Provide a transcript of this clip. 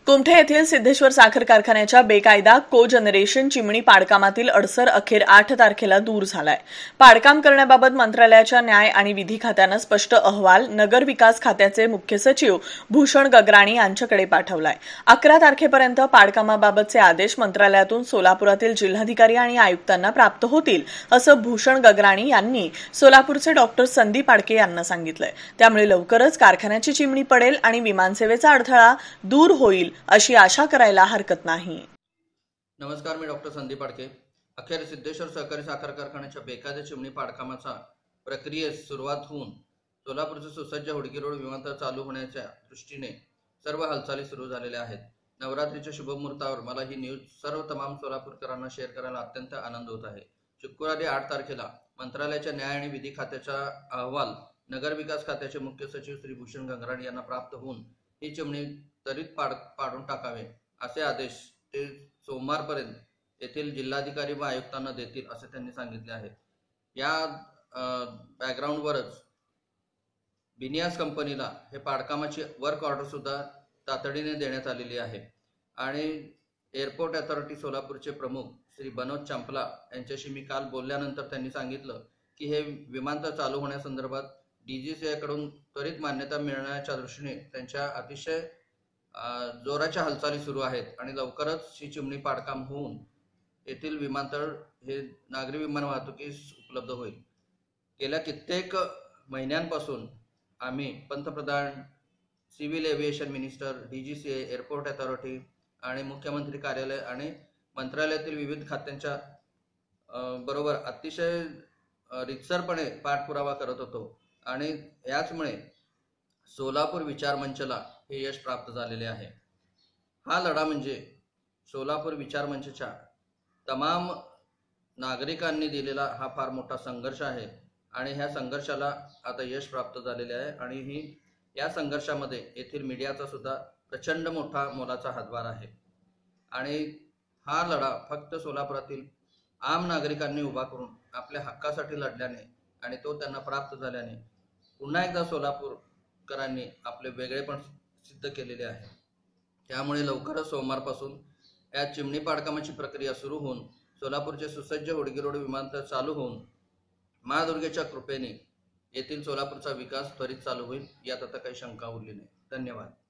कुमठे येथील सिद्धेश्वर साखर कारखान्याच्या बेकायदा को-जनरेशन चिमणी पाडकामातील अडसर अखेर 8 तारखेला दूर झालाय। पाडकाम करण्याबाबत मंत्रालयाच्या न्याय आणि विधी खात्यानं स्पष्ट अहवाल नगर विकास खात्याचे मुख्य सचिव भूषण गगराणी यांच्याकडे पाठवलाय। 11 तारखेपर्यंत पाडकामाबाबतचे आदेश मंत्रालयातून सोलापुरातील जिल्हाधिकारी आणि आयुक्तांना प्राप्त होतील, असं भूषण गगराणी यांनी सोलापूरचे डॉक्टर संदीप आडके यांना सांगितलंय। त्यामुळे लवकरच कारखान्याची चिमणी पडेल आणि विमानसेवेचा अडथळा दूर होईल अशी आशा करायला हरकत नाही। नमस्कार, मी डॉक्टर संदीप आडके। अखेर सिद्धेश्वर सहकारी साखर कारखान्याच्या बेकायदा चिमणी पाडकामाचा प्रक्रियेस सुरुवात होऊन सोलापूरचे सुसज्ज हुडकी रोड विमानतळ चालू होण्याच्या दृष्टीने सर्व हालचाली सुरू झालेल्या आहेत। नवरात्रीच्या शुभमुहूर्तावर मला ही न्यूज सर्व तमाम सोलापूरकरांना शेअर करायला अत्यंत आनंद होत आहे। शुक्रवारी 8 तारखेला मंत्रालयाच्या न्याय आणि विधी खात्याचा अहवाल नगर विकास खात्याचे मुख्य सचिव श्री भूषण गगराणी यांना प्राप्त होऊन ही चिमणी त्वरित पाडून टाकावे असे आदेश ते सोमवारपर्यंत येथील जिल्हाधिकारी व आयुक्तांना देतील असे त्यांनी सांगितले आहे। या बॅकग्राऊंडवरच बिनियास कंपनीला हे पाडकामाची वर्क ऑर्डर सुद्धा तातडीने देण्यात आलेली आहे आणि एअरपोर्ट अथॉरिटी सोलापूरचे प्रमुख श्री बनोज चंपला यांच्याशी मी काल बोलल्यानंतर त्यांनी सांगितलं की हे विमानतळ चालू होण्यासंदर्भात DGCA कडून त्वरित मान्यता मिळण्याच्या दृष्टीने त्यांच्या अतिशय जोराच्या हालचाली सुरू आहेत आणि लवकरच ही चिमणी पाडकाम होऊन येथील विमानतळ हे नागरी विमान वाहतुकीस उपलब्ध होईल। गेल्या कित्येक महिन्यांपासून आम्ही पंतप्रधान, civil aviation minister, DGCA, airport authority आणि मुख्यमंत्री कार्यालय आणि मंत्रालयातील विविध खात्यांच्या बरोबर अतिशय रितसरपणे पाठपुरावा करत होतो आणि याचमुळे सोलापूर विचार मंचला हे यश प्राप्त झालेले आहे। हा लढा म्हणजे सोलापूर विचार मंचच्या तमाम नागरिकांनी दिलेला हा फार मोठा संघर्ष आहे आणि ह्या संघर्षाला आता यश प्राप्त झालेले आहे आणि या संघर्षामध्ये येथील मीडियाचा सुद्धा प्रचंड मोठा मोलाचा हातभार आहे आणि हा लढा फक्त सोलापुरातील आम नागरिकांनी उभा करून आपल्या हक्कासाठी लढल्याने आणि तो त्यांना प्राप्त झाल्याने पुन्हा एकदा सोलापूरकरांनी आपले वेगळेपण सिद्ध केलेले आहे। त्यामुळे लवकरच सोमवारपासून या चिमणी पाडकामाची प्रक्रिया सुरू होऊन सोलापूरचे सुसज्ज हुडकी रोड विमानतळ चालू होऊन महादुर्गेच्या कृपेने येथील सोलापूरचा विकास त्वरित चालू होईल यात आता काही शंका उरली नाही। धन्यवाद।